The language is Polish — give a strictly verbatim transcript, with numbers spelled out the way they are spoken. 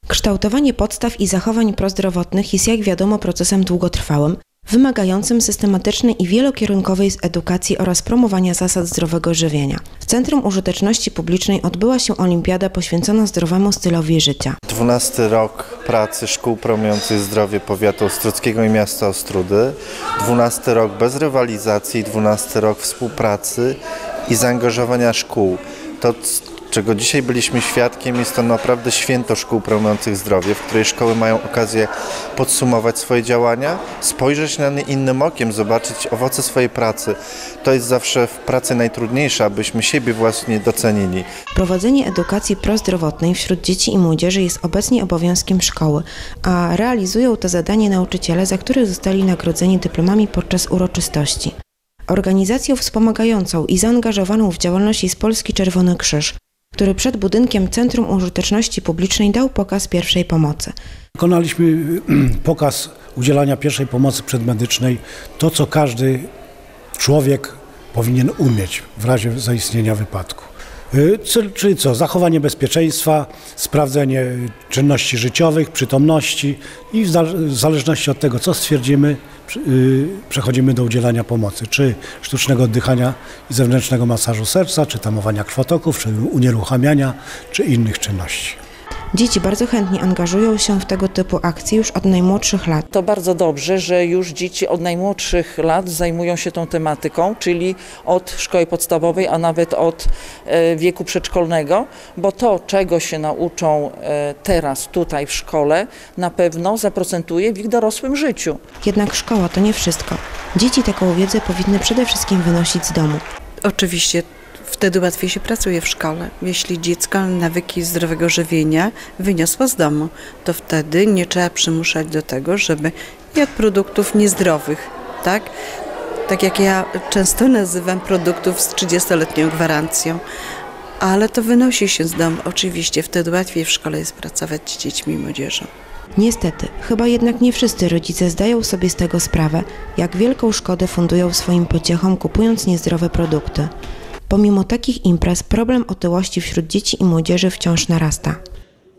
Kształtowanie podstaw i zachowań prozdrowotnych jest, jak wiadomo, procesem długotrwałym, wymagającym systematycznej i wielokierunkowej edukacji oraz promowania zasad zdrowego żywienia. W Centrum Użyteczności Publicznej odbyła się olimpiada poświęcona zdrowemu stylowi życia. dwunasty rok pracy szkół promujących zdrowie powiatu ostruckiego i miasta Ostródy, dwunasty rok bez rywalizacji, dwunasty rok współpracy i zaangażowania szkół. To, czego dzisiaj byliśmy świadkiem, jest to naprawdę święto szkół promujących zdrowie, w której szkoły mają okazję podsumować swoje działania, spojrzeć na nie innym okiem, zobaczyć owoce swojej pracy. To jest zawsze w pracy najtrudniejsze, abyśmy siebie właśnie docenili. Prowadzenie edukacji prozdrowotnej wśród dzieci i młodzieży jest obecnie obowiązkiem szkoły, a realizują to zadanie nauczyciele, za które zostali nagrodzeni dyplomami podczas uroczystości. Organizacją wspomagającą i zaangażowaną w działalność jest Polski Czerwony Krzyż, który przed budynkiem Centrum Użyteczności Publicznej dał pokaz pierwszej pomocy. Wykonaliśmy pokaz udzielania pierwszej pomocy przedmedycznej, to co każdy człowiek powinien umieć w razie zaistnienia wypadku. Czyli co? Zachowanie bezpieczeństwa, sprawdzenie czynności życiowych, przytomności i w zależności od tego, co stwierdzimy, przechodzimy do udzielania pomocy, czy sztucznego oddychania i zewnętrznego masażu serca, czy tamowania krwotoków, czy unieruchamiania, czy innych czynności. Dzieci bardzo chętnie angażują się w tego typu akcje już od najmłodszych lat. To bardzo dobrze, że już dzieci od najmłodszych lat zajmują się tą tematyką, czyli od szkoły podstawowej, a nawet od wieku przedszkolnego, bo to, czego się nauczą teraz tutaj w szkole, na pewno zaprocentuje w ich dorosłym życiu. Jednak szkoła to nie wszystko. Dzieci taką wiedzę powinny przede wszystkim wynosić z domu. Oczywiście. Wtedy łatwiej się pracuje w szkole. Jeśli dziecko nawyki zdrowego żywienia wyniosło z domu, to wtedy nie trzeba przymuszać do tego, żeby jadł produktów niezdrowych, tak? Tak jak ja często nazywam produktów z trzydziestoletnią gwarancją. Ale to wynosi się z domu. Oczywiście wtedy łatwiej w szkole jest pracować z dziećmi i młodzieżą. Niestety, chyba jednak nie wszyscy rodzice zdają sobie z tego sprawę, jak wielką szkodę fundują swoim pociechom, kupując niezdrowe produkty. Pomimo takich imprez problem otyłości wśród dzieci i młodzieży wciąż narasta.